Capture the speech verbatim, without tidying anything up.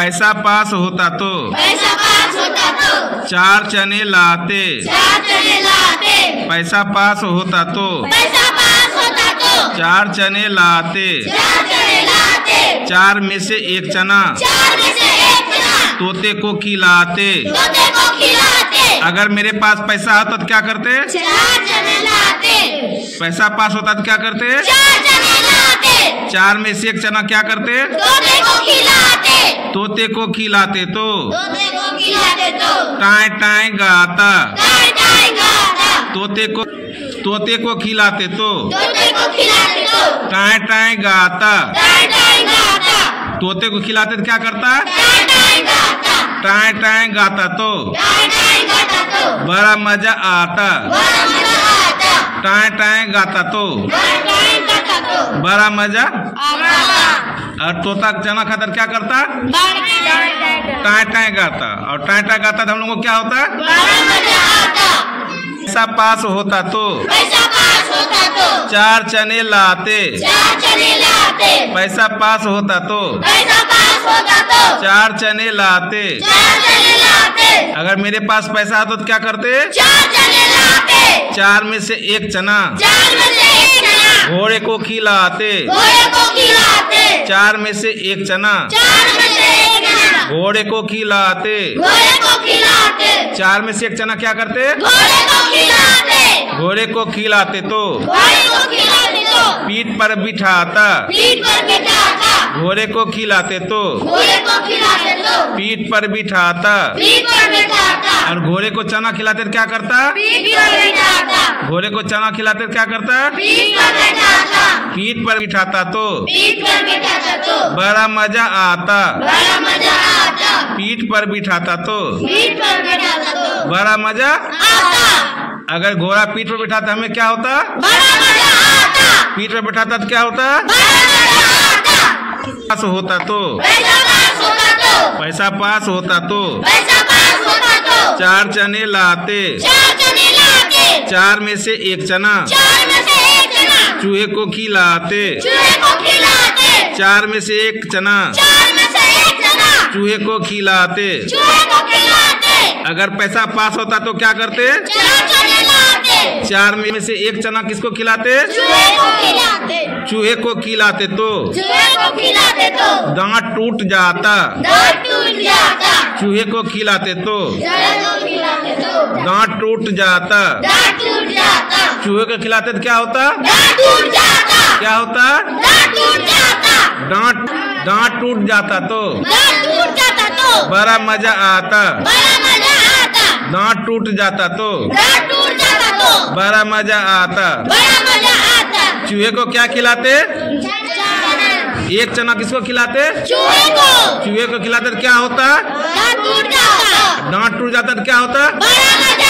पैसा पास होता तो पैसा पास होता तो चार चने लाते। चार चने लाते। पैसा पास होता तो पैसा पास होता तो चार चने लाते। चार चने लाते। चार में से एक चना चार में से एक चना तोते को खिलाते। तोते को खिलाते। अगर मेरे पास पैसा होता तो क्या करते? चार चने लाते। पैसा पास होता तो क्या करते? चार चने लाते। चार में से एक चना क्या करते? तोते को खिलाते। तोते को खिलाते तो तोते को खिलाते तो टाय टाय गाता। टाय टाय गाता। तोते को तोते को खिलाते तो तोते को खिलाते तो टाय टाय गाता। टाय टाय गाता। तोते को खिलाते तो क्या करता? टाय टाय गाता। टाय टाय गाता तो टाय टाय गाता तो बड़ा मजा आता। बड़ा मजा आता। टाय टाय गाता तो टाय टाय गाता तो बड़ा मजा। आता। और तोता चना खातर क्या करता? टाय टाय गाता। और टाय टाय गाता तो हम लोगों को क्या होता? बड़ा मजा आता। पैसा पास होता तो पैसा पास होता तो चार चने लाते। चार चने लाते। पैसा पास होता तो पैसा पास होता तो चार चने लाते। चार चने लाते। अगर मेरे पास पैसा आता तो क्या करते? चार चने लाते। चार में से एक चना चार में से एक चना घोड़े को खिलाते। घोड़े को खिलाते। चार में से एक चना चार में से एक चना घोड़े को खिलाते। घोड़े को खिलाते। चार में से एक चना क्या करते? घोड़े को खिलाते। घोड़े को खिलाते तो घोड़े को खिलाते तो पीठ पर बिठाता। पीठ पर बिठाता। घोड़े को खिलाते तो घोड़े को खिलाते तो पीठ पर बिठाता। पीठ पर बिठाता। और घोड़े को चना खिलाते तो क्या करता? पीठ पर बिठाता। घोड़े को चना खिलाते तो क्या करता? पीठ पर बिठाता। पीठ पर बिठाता तो पीठ पर बिठाता तो बड़ा मजा आता। बड़ा मजा आता। पीठ पर बिठाता तो पीठ पर बिठाता तो बड़ा मजा। आता। अगर घोड़ा पीठ पर बिठाता हमें क्या होता? बड़ा मजा आता। पीठ पर बिठाता तो क्या होता? बड़ा मजा आता। पास होता तो पैसा पास होता तो पैसा पास होता तो पैसा पास होता तो चार चने लाते। चार चने लाते। चार में से एक चना चार में से एक चना चूहे को खिलाते। चूहे को खिलाते। चार में से एक चना चार में से एक चना चूहे को खिलाते। चूहे को खिलाते। अगर पैसा पास होता तो क्या करते? चार चने लाते। चार में से एक चना किसको खिलाते? चूहे को खिलाते। चूहे को खिलाते तो चूहे को खिलाते तो दांत टूट जाता। दांत टूट जाता। चूहे को खिलाते तो चूहे को खिलाते तो दांत टूट जाता। दांत टूट जाता। चूहे को खिलाते तो क्या होता? दांत टूट जाता। क्या होता? दांत टूट जाता। दांत दांत टूट जाता तो दांत टूट जाता तो बड़ा मजा आता। बड़ा मजा आता। दांत टूट जाता तो दांत टूट जाता तो बड़ा मजा आता। बड़ा मजा आता। चूहे को क्या खिलाते? चना। एक चना किसको खिलाते? चूहे को। चूहे को खिलाते तो क्या होता? दांत टूट जाता। दांत टूट जाता तो क्या होता? बड़ा मजा